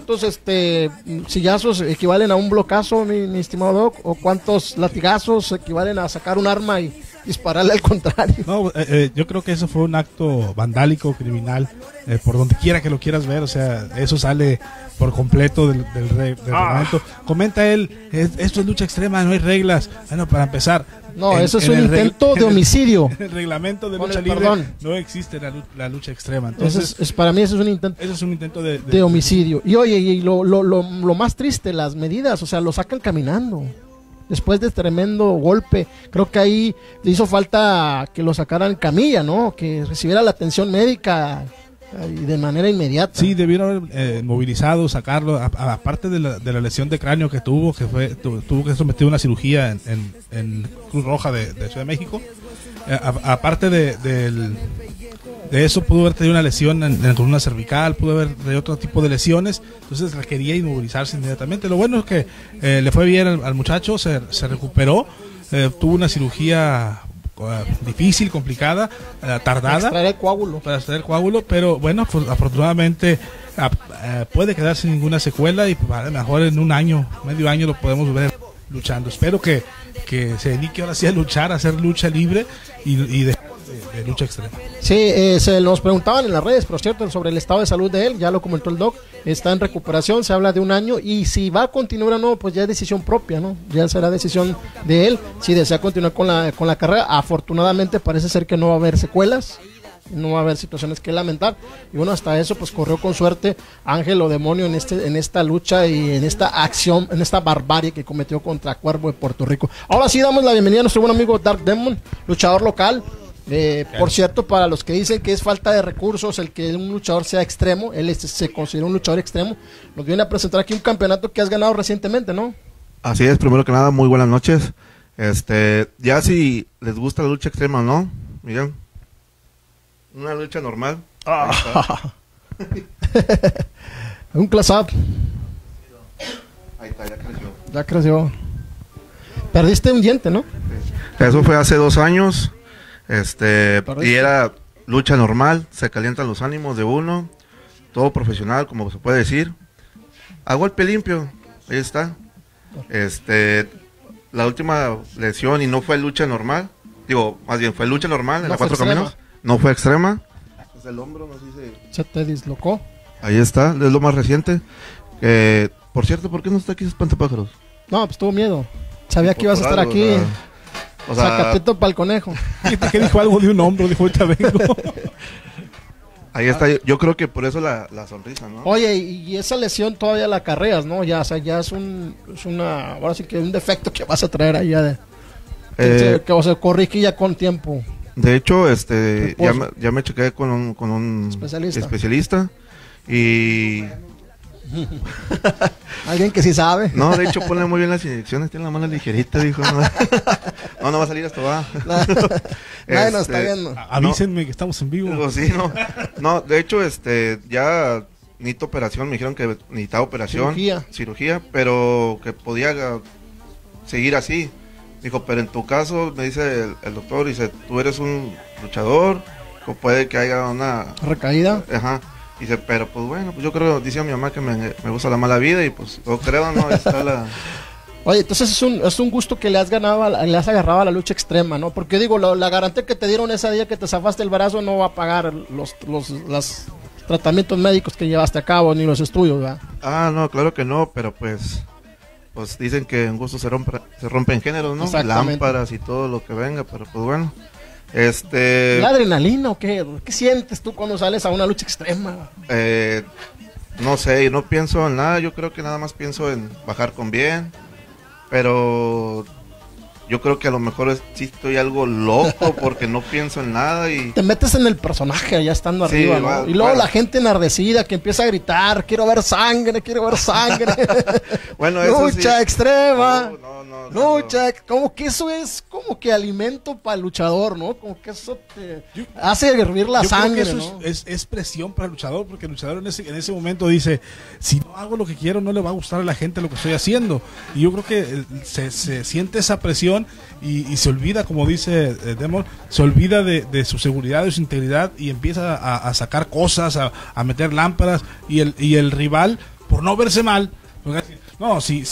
sillazos equivalen a un blocazo, mi estimado Doc? ¿O cuántos latigazos equivalen a sacar un arma y dispararle al contrario? No, yo creo que eso fue un acto vandálico, criminal, por donde quiera que lo quieras ver. O sea, eso sale por completo del reglamento. Comenta él, esto es lucha extrema, no hay reglas. Bueno, para empezar, no, eso es un intento de homicidio. En el reglamento de lucha libre no existe la lucha extrema. Entonces, para mí eso es un intento de homicidio. Y oye, y lo más triste, las medidas, o sea, lo sacan caminando. Después de tremendo golpe, creo que ahí le hizo falta que lo sacaran en camilla, ¿no? Que recibiera la atención médica y de manera inmediata. Sí, debieron haber movilizado, sacarlo, aparte de la lesión de cráneo que tuvo, tuvo que someter una cirugía en Cruz Roja de Ciudad de México. Aparte de eso, pudo haber tenido una lesión en la columna cervical, pudo haber de otro tipo de lesiones, entonces requería inmovilizarse inmediatamente. Lo bueno es que le fue bien al muchacho, se recuperó, tuvo una cirugía difícil, complicada, tardada. Para extraer el coágulo, pero bueno, pues, afortunadamente puede quedar sin ninguna secuela y a lo mejor en un año, medio año lo podemos ver luchando. Espero que se dedique ahora sí a luchar, a hacer lucha libre y de lucha extrema. Sí, se nos preguntaban en las redes, por cierto, sobre el estado de salud de él, ya lo comentó el Doc, está en recuperación, se habla de un año, y si va a continuar o no, pues ya es decisión propia, ¿no? Ya será decisión de él, si desea continuar con la carrera. Afortunadamente parece ser que no va a haber secuelas, no va a haber situaciones que lamentar, y bueno, hasta eso pues corrió con suerte Ángelo Demonio en esta lucha y en esta acción, en esta barbarie que cometió contra Cuervo de Puerto Rico. Ahora sí damos la bienvenida a nuestro buen amigo Dark Demon, luchador local. Por cierto, para los que dicen que es falta de recursos el que un luchador sea extremo, él se considera un luchador extremo. Nos viene a presentar aquí un campeonato que has ganado recientemente, ¿no? Así es, primero que nada, muy buenas noches. Ya si les gusta la lucha extrema o no, miren, una lucha normal. Un close up. Ahí está, ya creció. Ya creció. Perdiste un diente, ¿no? Eso fue hace 2 años. Y era lucha normal, se calientan los ánimos de uno, todo profesional, como se puede decir. A golpe limpio, ahí está. La última lesión, y no fue lucha normal, digo, más bien fue lucha normal en la Cuatro Caminos, no fue extrema. Es el hombro, no sé si se te dislocó. Ahí está, es lo más reciente. Por cierto, ¿por qué no está aquí Espantapájaros? No, pues tuvo miedo. Sabía que ibas a estar aquí. O sea, sacatito para el conejo. ¿Qué dijo algo de un hombro? Dijo, ahorita vengo. Ahí está, yo creo que por eso la sonrisa, ¿no? Oye, y esa lesión todavía la carreas, ¿no? Ya, o sea, ya es una, ahora sí que un defecto que vas a traer allá que se corrige ya con tiempo. De hecho, ya me chequé con un especialista y alguien que sí sabe. No, de hecho pone muy bien las inyecciones, tiene la mano ligerita, dijo. No va a salir esto, va. Nadie nos está viendo. Avísenme que estamos en vivo. Digo, sí, no, de hecho, ya necesito operación, me dijeron que necesitaba operación, cirugía, pero que podía seguir así. Dijo, pero en tu caso, me dice el doctor, dice, tú eres un luchador, o puede que haya una recaída. Ajá. Dice, pero pues bueno, pues yo creo, dice a mi mamá que me gusta la mala vida y pues yo creo, ¿no? Está la... Oye, entonces es un gusto que le has agarrado a la lucha extrema, ¿no? Porque digo, la garantía que te dieron ese día que te zafaste el brazo no va a pagar los tratamientos médicos que llevaste a cabo, ni los estudios, ¿verdad? Ah, no, claro que no, pero pues dicen que en gusto se rompen géneros, ¿no? Lámparas y todo lo que venga, pero pues bueno. ¿La adrenalina o qué? ¿Qué sientes tú cuando sales a una lucha extrema? No sé, no pienso en nada, yo creo que nada más pienso en bajar con bien, pero yo creo que a lo mejor sí estoy algo loco porque no pienso en nada y... Te metes en el personaje allá estando arriba, ¿no? Y luego la gente enardecida que empieza a gritar, quiero ver sangre. Bueno, eso lucha sí. extrema. Lucha, como que eso es como que alimento para el luchador, ¿no? Como que eso te hace hervir la sangre, creo que eso, ¿no? es presión para el luchador, porque el luchador en ese momento dice, si no hago lo que quiero, no le va a gustar a la gente lo que estoy haciendo. Y yo creo que se siente esa presión y se olvida, como dice Demon, se olvida de su seguridad, de su integridad y empieza a sacar cosas, a meter lámparas y el rival, por no verse mal, no, si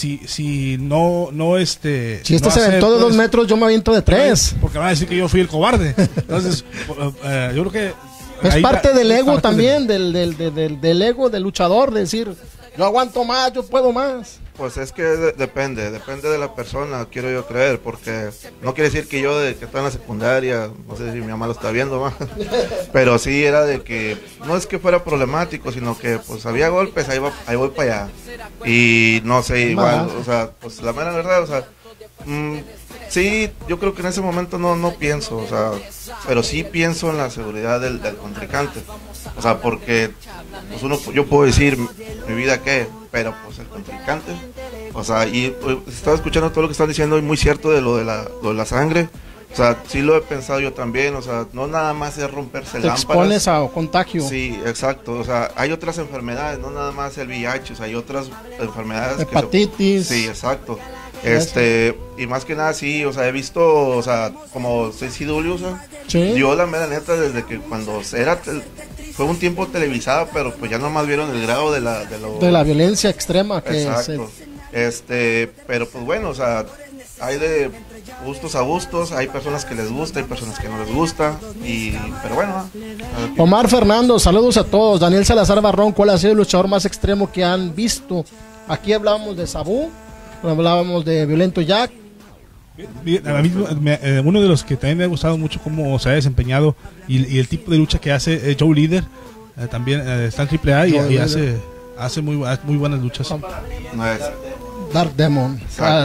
esto se aventó de 2 metros, yo me aviento de 3. Porque van a decir que yo fui el cobarde. Entonces, yo creo que es parte del ego también, del ego del luchador, de decir, yo aguanto más, yo puedo más. Pues es que depende de la persona, quiero yo creer, porque no quiere decir que yo que estaba en la secundaria, no sé si mi mamá lo está viendo más, pero sí era de que no es que fuera problemático, sino que pues había golpes, ahí voy para allá, y no sé, igual, o sea, pues la mera verdad, o sea, sí, yo creo que en ese momento no pienso, o sea, pero sí pienso en la seguridad del contrincante, o sea, porque pues yo puedo decir mi vida qué, pero pues el contrincante, o sea, y pues, estaba escuchando todo lo que están diciendo y muy cierto de lo de la sangre, o sea, sí lo he pensado yo también, o sea, no nada más es romperse lámparas. Te expones a contagio. Sí, exacto, o sea, hay otras enfermedades, no nada más el VIH, o sea, hay otras enfermedades. Hepatitis. Sí, exacto. Y más que nada sí, o sea, he visto, o sea, como CCW, o sea, ¿sí? Yo la mera neta desde que cuando fue un tiempo televisado, pero pues ya nomás vieron el grado de la violencia extrema que exacto. Pero pues bueno, o sea, hay de gustos a gustos, hay personas que les gusta, hay personas que no les gusta, pero bueno. Omar Fernando, saludos a todos. Daniel Salazar Barrón, ¿cuál ha sido el luchador más extremo que han visto? Aquí hablábamos de Sabu, hablábamos de Violento Jack. A mí, uno de los que también me ha gustado mucho cómo se ha desempeñado y el tipo de lucha que hace Joe Líder, también está en AAA y hace muy buenas luchas. Dark Demon.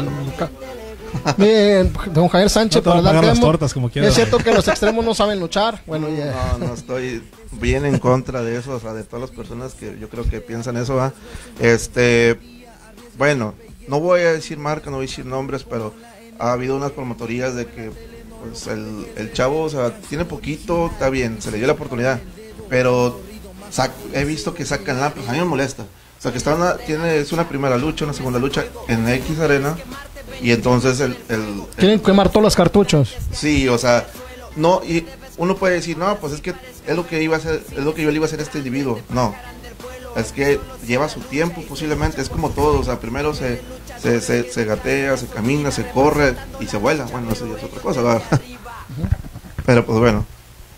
Don Javier Sánchez, para Dark Demon, tortas, como es cierto que los extremos no saben luchar. Bueno, no estoy bien en contra de eso, o sea, de todas las personas que yo creo que piensan eso, ¿va? Bueno, no voy a decir marca, no voy a decir nombres, pero ha habido unas promotorías de que pues el chavo, o sea, tiene poquito, está bien, se le dio la oportunidad, pero he visto que sacan lámparas, a mí me molesta, o sea, que es una primera lucha, una segunda lucha en X Arena, Y entonces quieren quemar todos los cartuchos. Sí, o sea, no, y uno puede decir, no, pues es que es lo que iba a hacer, es lo que yo le iba a hacer a este individuo. No, es que lleva su tiempo posiblemente, es como todo, o sea, primero se gatea, se camina, se corre y se vuela. Bueno, eso ya es otra cosa, ¿verdad? Pero pues bueno.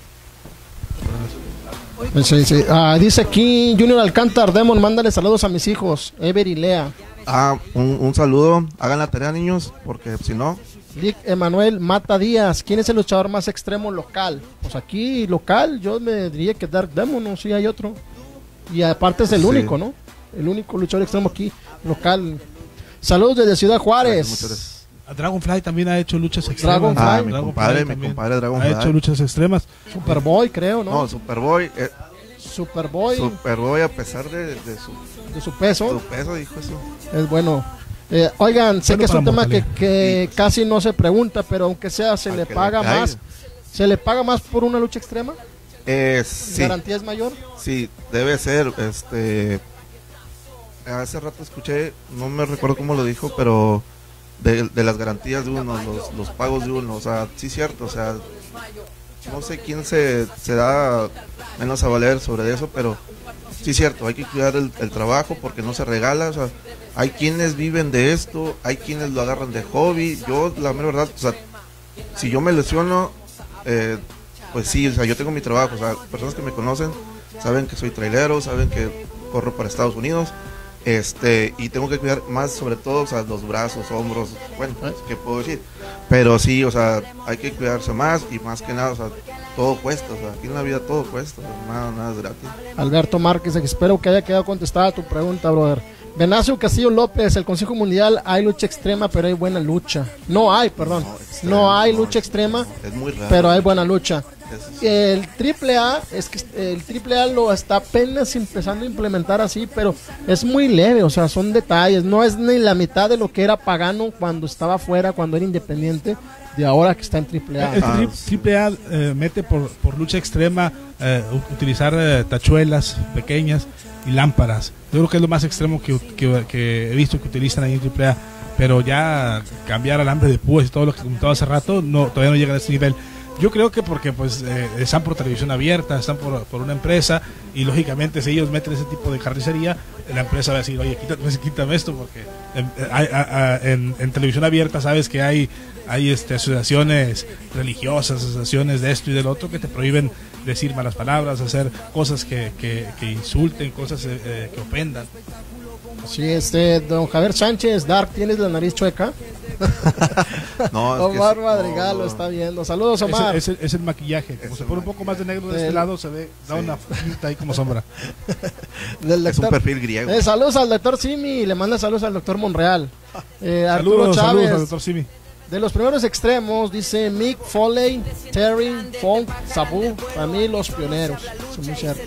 Sí. Dice aquí Junior Alcántar, Demon, mándale saludos a mis hijos, Ever y Lea. Un saludo, hagan la tarea, niños, porque si no... Lick Emanuel Mata Díaz, ¿quién es el luchador más extremo local? Pues aquí local yo me diría que Dark Demon, no, sí hay otro. Y aparte es el único, ¿no? El único luchador extremo aquí, local. Saludos desde Ciudad Juárez. Dragonfly también ha hecho luchas extremas. Mi compadre Dragonfly. Ha hecho luchas extremas. Superboy, creo, ¿no? No, Superboy. Superboy a pesar de su peso. Su peso, dijo eso. Es bueno. Oigan, sé que es un tema que casi no se pregunta, pero aunque sea, se le paga más. ¿Se le paga más por una lucha extrema? Sí. ¿Garantía es mayor? Sí, debe ser. Hace rato escuché, no me recuerdo cómo lo dijo, pero de las garantías de uno, los pagos de uno, o sea, sí cierto, o sea, no sé quién se da menos a valer sobre eso, pero sí cierto, hay que cuidar el trabajo porque no se regala, o sea, hay quienes viven de esto, hay quienes lo agarran de hobby. Yo, la mera verdad, o sea, si yo me lesiono, pues sí, o sea, yo tengo mi trabajo, o sea, personas que me conocen saben que soy trailero, saben que corro para Estados Unidos, y tengo que cuidar más, sobre todo, o sea, los brazos, hombros, bueno, ¿qué puedo decir? Pero sí, o sea, hay que cuidarse más y más que nada, o sea, todo cuesta, o sea, aquí en la vida todo cuesta, nada es gratis. Alberto Márquez, espero que haya quedado contestada tu pregunta, brother. Venancio Castillo López, el Consejo Mundial, hay lucha extrema, pero hay buena lucha. No hay lucha extrema, es muy raro, pero hay buena lucha. El AAA, es que el AAA lo está apenas empezando a implementar así, pero es muy leve, o sea, son detalles, no es ni la mitad de lo que era Pagano cuando estaba afuera, cuando era independiente, de ahora que está en AAA. AAA mete por lucha extrema utilizar tachuelas pequeñas y lámparas. Yo creo que es lo más extremo que he visto que utilizan ahí en AAA, pero ya cambiar alambre de púas y todo lo que comentaba hace rato, todavía no llega a ese nivel. Yo creo que porque pues están por televisión abierta, están por una empresa, y lógicamente si ellos meten ese tipo de carnicería, la empresa va a decir, oye, quítame esto, porque en televisión abierta sabes que hay asociaciones religiosas, asociaciones de esto y del otro que te prohíben decir malas palabras, hacer cosas que insulten, cosas que ofendan. Sí, don Javier Sánchez, Dark, ¿tienes la nariz chueca? No, Omar Madrigal lo está viendo. Saludos, Omar. Es el maquillaje. Como se pone un poco más de negro de este lado, se ve, da una pinta ahí como sombra. Es un perfil griego. Saludos al doctor Simi, le manda saludos al doctor Monreal. Saludos al doctor Simi. De los primeros extremos, dice Mick Foley, Terry, Funk, Sabu, para mí los pioneros. Eso es muy cierto.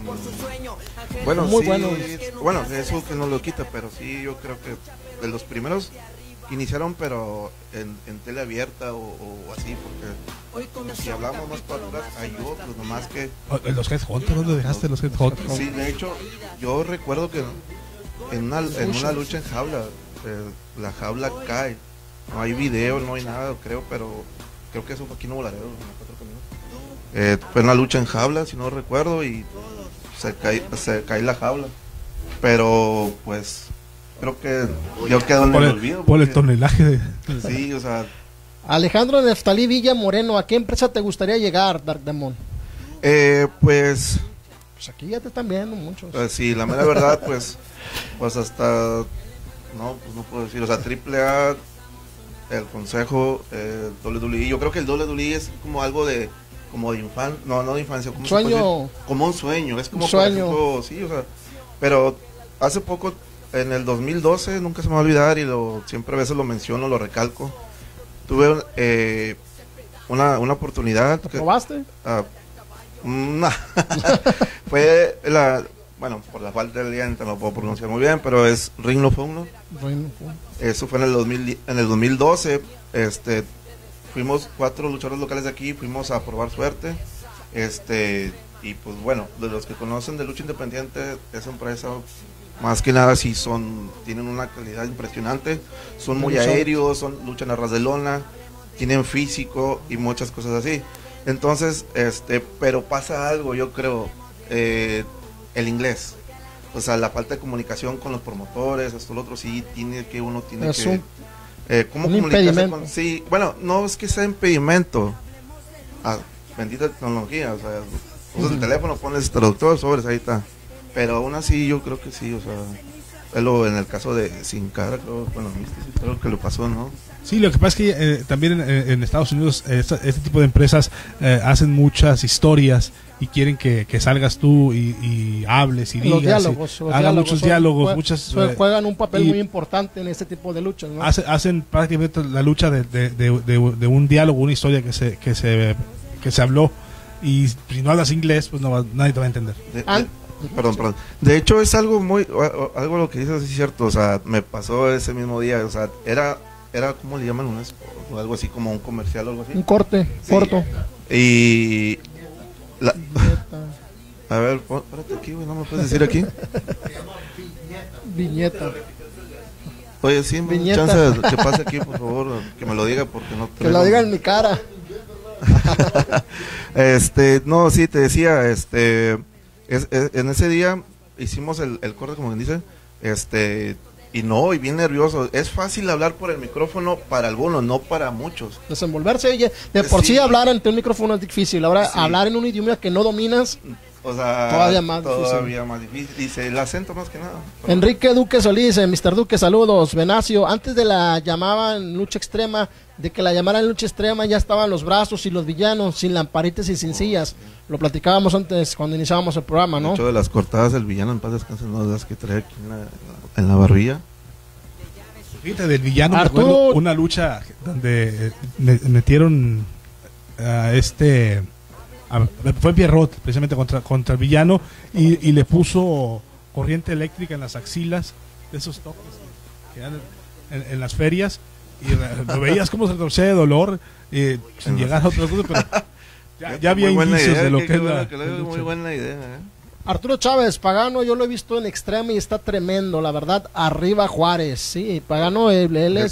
Bueno, muy sí, bueno. Bueno, eso que no lo quita, pero sí, yo creo que de los primeros que iniciaron, pero en tele abierta o así, porque si hablamos más para atrás, hay otros, nomás que... ¿Los Headhunters? ¿Dónde dejaste los Headhunters? Sí, de hecho, yo recuerdo que en una lucha en jaula, la jaula cae. No hay video, no hay nada, creo, pero creo que eso fue aquí en Nuevo Laredo. Fue una lucha en jaula, si no recuerdo, y se cae la jaula. Pero, pues, creo que yo quedo en el olvido. Por el tonelaje Sí, o sea... Alejandro Neftalí Villa Moreno, ¿a qué empresa te gustaría llegar, Dark Demon? Pues aquí ya te están viendo muchos. Sí, la mera verdad, pues hasta... No, pues no puedo decir, o sea, AAA... El consejo, WWE, yo creo que el WWE es como algo de infancia, no de infancia, como sueño, como un sueño, es como un sueño. Ejemplo, sí, o sea, pero hace poco, en el 2012, nunca se me va a olvidar, y siempre a veces lo menciono, lo recalco, tuve una oportunidad. ¿Te probaste? Fue bueno, por la falta de aliento no lo puedo pronunciar muy bien, pero es Ring of Honor. Eso fue en el 2012. Fuimos 4 luchadores locales de aquí, fuimos a probar suerte. Y pues bueno, de los que conocen de lucha independiente, esa empresa, más que nada, sí tienen una calidad impresionante, son muy aéreos, luchan a ras de lona, tienen físico y muchas cosas así. Entonces, pero pasa algo, yo creo, el inglés. O sea, la falta de comunicación con los promotores, esto, lo otro, sí, uno tiene que... ¿Cómo comunicarse con...? Sí, bueno, no es que sea impedimento. Bendita tecnología, o sea, usas el teléfono, pones traductor, sobres, ahí está. Pero aún así, yo creo que sí, o sea, en el caso de Sin Cara, creo que lo pasó, ¿no? Sí, lo que pasa es que también en Estados Unidos este tipo de empresas hacen muchas historias y quieren que salgas tú y hables y digas, hagan muchos diálogos, juegan un papel muy importante en este tipo de luchas, ¿no? Hacen prácticamente la lucha de un diálogo, una historia que se habló, y si no hablas inglés, pues nadie te va a entender. Perdón. De hecho, es algo algo lo que dices es cierto, o sea, me pasó ese mismo día, o sea, era ¿cómo le llaman? O algo así, como un comercial o algo así. Un corto. Y a ver, espérate aquí, güey, ¿no me puedes decir aquí? Viñeta. Oye, sí, me da chance de que pase aquí, por favor, que me lo diga porque no que lo diga en mi cara. No, sí, te decía, en ese día hicimos el corte, como quien dice, y bien nervioso. Es fácil hablar por el micrófono para algunos, no para muchos. Desenvolverse, por sí hablar ante un micrófono es difícil. Ahora, hablar en un idioma que no dominas, o sea, todavía más difícil. Dice el acento más que nada. Enrique Duque Solís, Mr. Duque, saludos. Venacio, antes de la llamaban lucha extrema, de que la llamaran lucha extrema, ya estaban los brazos y los villanos, sin lamparitas y sin sillas. Lo platicábamos antes cuando iniciábamos el programa, ¿no? De hecho, de las cortadas del villano en paz descanse, no las que trae aquí en la barbilla. Fíjate, del villano me acuerdo una lucha donde metieron a fue Pierrot precisamente contra el villano y le puso corriente eléctrica en las axilas, de esos toques que dan en las ferias, y lo veías como se torcía de dolor, sin llegar a otra cosa, pero ya había indicios de lo que es la muy buena idea, Arturo Chávez, Pagano, yo lo he visto en extremo y está tremendo, la verdad, arriba Juárez, sí, Pagano, él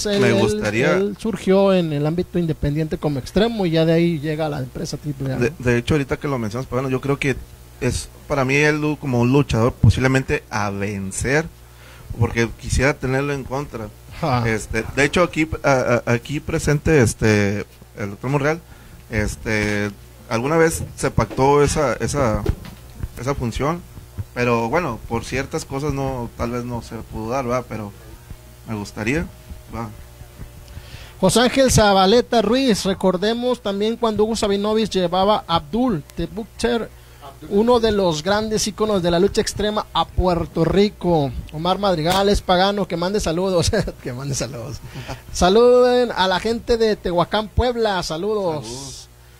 surgió en el ámbito independiente como extremo y ya de ahí llega a la empresa AAA. De hecho, ahorita que lo mencionas, Pagano, yo creo que es para mí él como un luchador posiblemente a vencer, porque quisiera tenerlo en contra. De hecho, aquí presente el doctor Monreal, alguna vez se pactó esa función, pero bueno, por ciertas cosas tal vez no se pudo dar, ¿verdad? Pero me gustaría, ¿verdad? José Ángel Zabaleta Ruiz, recordemos también cuando Hugo Sabinovich llevaba a Abdul The Butcher, uno de los grandes íconos de la lucha extrema, a Puerto Rico. Omar Madrigales, Pagano, que mande saludos. Que mande saludos. Saluden a la gente de Tehuacán, Puebla, saludos.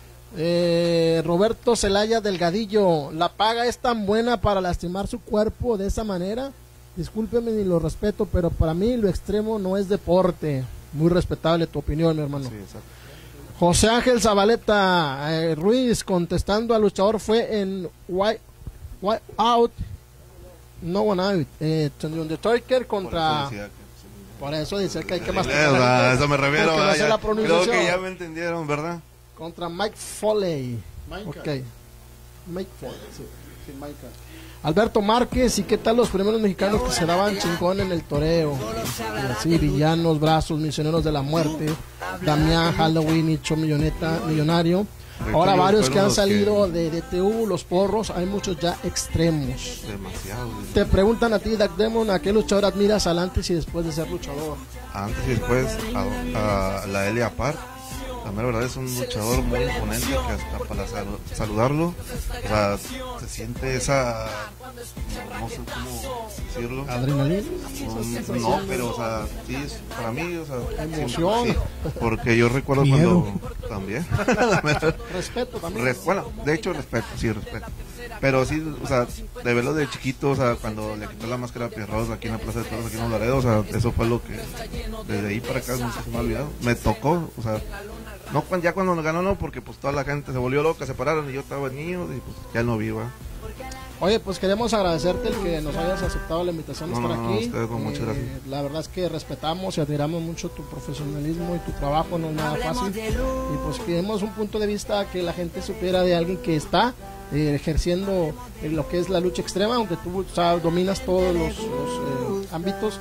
Roberto Celaya Delgadillo, la paga es tan buena para lastimar su cuerpo de esa manera. Discúlpeme ni lo respeto, pero para mí lo extremo no es deporte. Muy respetable tu opinión, mi hermano. Sí, exacto. José Ángel Zabaleta Ruiz, contestando al luchador, fue en White Out, no One Out, Undertaker contra... Por eso dice que hay que más... Eso me refiero, creo que ya me entendieron, ¿verdad? Contra Mike Foley. Okay. Mike Foley, sí, Mike. Alberto Márquez, ¿y qué tal los primeros mexicanos que se daban chingón en el toreo? Sí, Villanos, Brazos, Misioneros de la Muerte, Damián, Halloween, Nicho Millonario. Ahora varios que han salido de DTU, los porros, hay muchos ya extremos. Demasiado. Te preguntan a ti, Dark Demon, ¿a qué luchador admiras al antes y después de ser luchador? Antes y después a la Elia Park. La mera verdad es un luchador muy imponente que hasta para saludarlo, o sea, se siente esa, no sé cómo decirlo, adrenalina, no, pero o sea, sí, para mí, o sea, emoción, sí, porque yo recuerdo cuando también respeto también, bueno, de hecho respeto, Pero sí, o sea, de verlo de chiquito, o sea, cuando le quitó la máscara a Pierrot aquí en la Plaza de Toros, aquí en Laredo, o sea, eso fue lo que desde ahí para acá no se me ha olvidado. Me tocó, o sea, no ya cuando ganó no, porque pues toda la gente se volvió loca, se pararon y yo estaba niño y pues ya no vi, ¿va? Oye, pues queremos agradecerte el que nos hayas aceptado la invitación de estar aquí. Ustedes, muchas gracias. La verdad es que respetamos y admiramos mucho tu profesionalismo y tu trabajo, no es nada fácil. Y pues queremos un punto de vista que la gente supiera de alguien que está ejerciendo lo que es la lucha extrema, aunque tú dominas todos los ámbitos.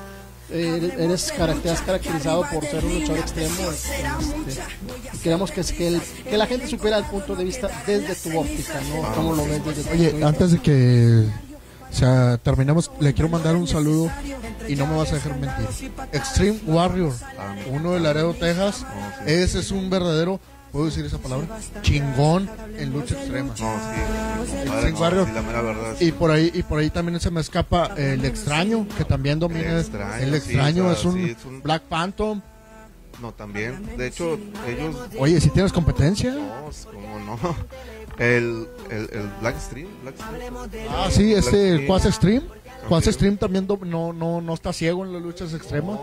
Te has caracterizado por ser un luchador extremo. Queremos que la gente supiera el punto de vista desde tu óptica, ¿no? ¿Cómo lo ves desde tu Oye, antes de que terminemos, le quiero mandar un saludo y no me vas a dejar mentir. Extreme Warrior, uno de Laredo, Texas. Ese es un verdadero, ¿puedo decir esa palabra? Chingón en lucha extrema. Extreme Warrior. La mera verdad. Y por ahí también se me escapa el extraño, que también domina. El extraño es un Black Phantom. No, también. De hecho, ellos. Oye, ¿si tienes competencia? No, ¿cómo no? El Black Stream. Ah, sí, el Quas Extreme. Quas Extreme también no está ciego en las luchas extremas.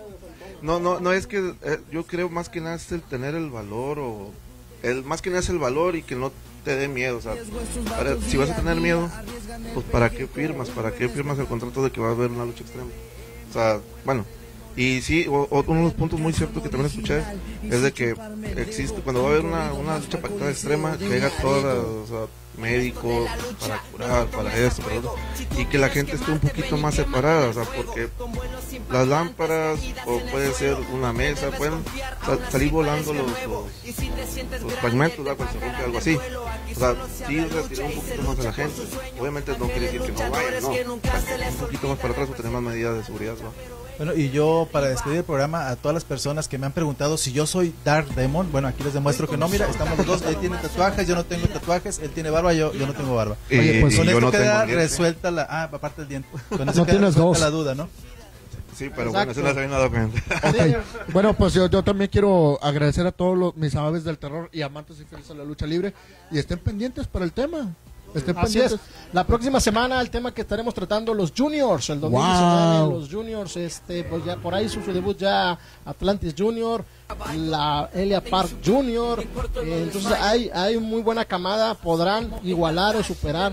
No, es que yo creo más que nada es el tener el valor más que nada es el valor y que no te dé miedo, o sea, si vas a tener miedo, pues ¿para qué firmas? ¿Para qué firmas el contrato de que va a haber una lucha extrema? O sea, bueno, y sí, uno de los puntos muy ciertos que también escuché es de que existe, cuando va a haber una lucha pactada extrema, que haya todos médicos para curar, para esto, para otro, y que la gente esté un poquito más separada, o sea, porque las lámparas, o puede ser una mesa, pueden salir volando los fragmentos, ¿verdad? Cuando se rompe algo así, o sea, sí retirar un poquito más a la gente. Obviamente no quiere decir que no vayan, no, un poquito más para atrás o tener más medidas de seguridad, ¿no? Bueno, y yo para despedir el programa, a todas las personas que me han preguntado si yo soy Dark Demon, bueno, aquí les demuestro que no. Mira, estamos los dos, él tiene tatuajes, yo no tengo tatuajes, él tiene barba, yo no tengo barba. Oye, pues con esto no queda resuelta aparte del diente, con eso no queda resuelta la dos. duda, ¿no? Sí, pero bueno, eso no se nada. Okay. Bueno, pues yo también quiero agradecer a todos mis aves del terror y amantes y fieles a la lucha libre, y estén pendientes para el tema. Así es. La próxima semana el tema que estaremos tratando, los Juniors, el domingo los Juniors, pues ya por ahí su debut ya Atlantis Junior, la Elia Park Junior, entonces hay muy buena camada, podrán igualar o superar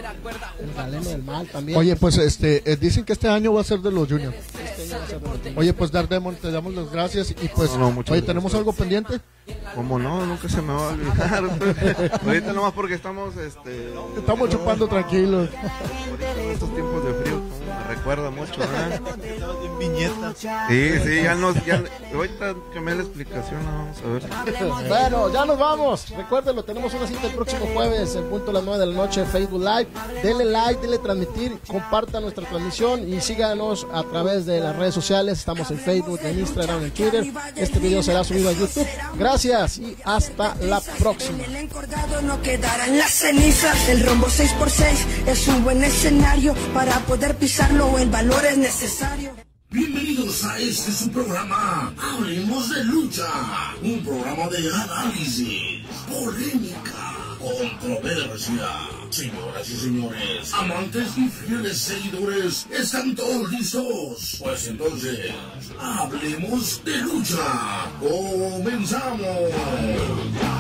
el Galeno del Mal también. Oye, pues dicen que este año va a ser de los Juniors. Oye, pues Dark Demon, te damos las gracias y pues oye, ¿tenemos algo pendiente? ¿Cómo no? Nunca se me va a olvidar. Ahorita nomás porque estamos estamos chupando tranquilos. En estos tiempos de frío me recuerda mucho, ¿verdad? Viñeta. Sí, ya ahorita que me dé la explicación, vamos a ver. Bueno, ya nos vamos. Recuérdenlo, tenemos una cita el próximo jueves en punto a las 9 de la noche en Facebook Live. Denle like, denle transmitir, compartan nuestra transmisión y síganos a través de las redes sociales. Estamos en Facebook, en Instagram, en Twitter. Este video será subido a YouTube. Gracias y hasta la próxima. El encordado no quedará en las cenizas. El rombo 6x6 es un buen escenario para poder pisarlo. El valor es necesario. Bienvenidos a su programa Hablemos de Lucha, un programa de análisis, polémica, controversia. Señoras y señores, amantes y fieles seguidores, ¿están todos listos? Pues entonces, hablemos de lucha. ¡Comenzamos!